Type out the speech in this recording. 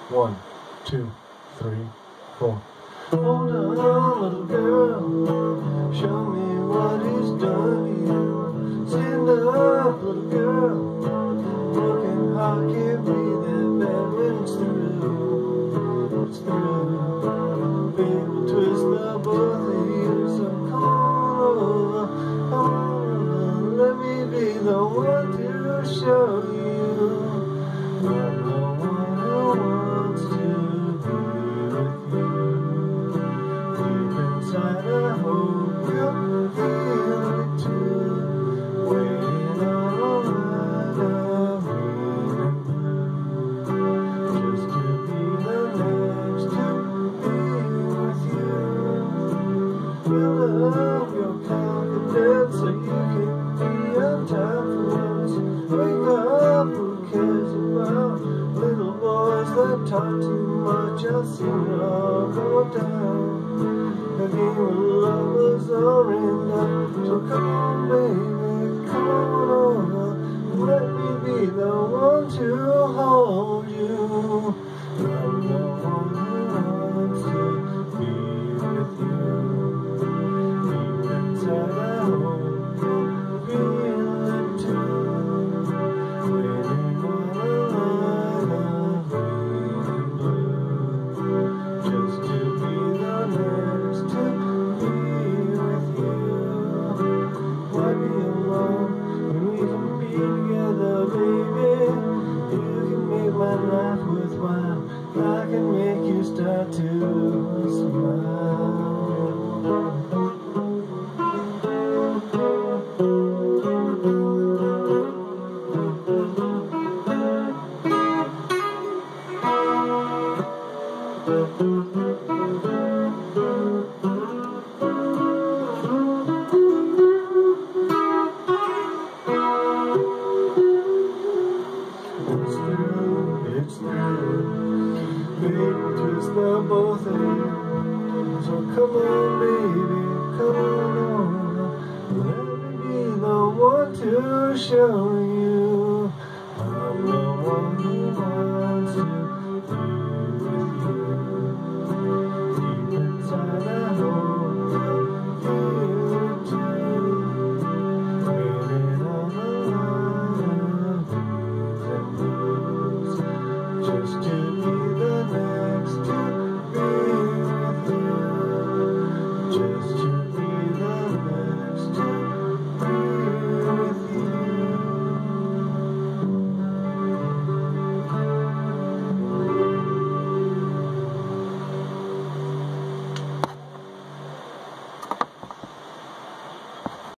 1, 2, 3, 4. Hold on, little girl, show me what he's done to you. Stand up, little girl, broken heart can't be that bad when it's through. It's through. Babe will twist the both of you, so come on over, let me be the one to show you. I'm the one who wants to be with you. Deep inside I hope you'll feel it too. Waiting on a line of green and blue, just to be the next to be with you. Fill up your confidence so you can be on time for once. Wake up, who cares about little boys that talk too much? I've seen it all go down. The game of lovers are in up. So come on, baby, come on over. Let me be the one to hold you. I'm the one who wants to be with you. Deep inside I hope you'll feel it too. Waiting on a line of green and blue, just to be the next to be with you. Why be alone when we can be together, baby? You can make my life worthwhile. I can make you start to smile. It's through. Baby, twist the both of you. So come on, baby, come on over. Let me be the one to show you. I'm the one who wants to be with you. Deep inside I hope you'll feel it too. Waiting on the line of greens and blues, just to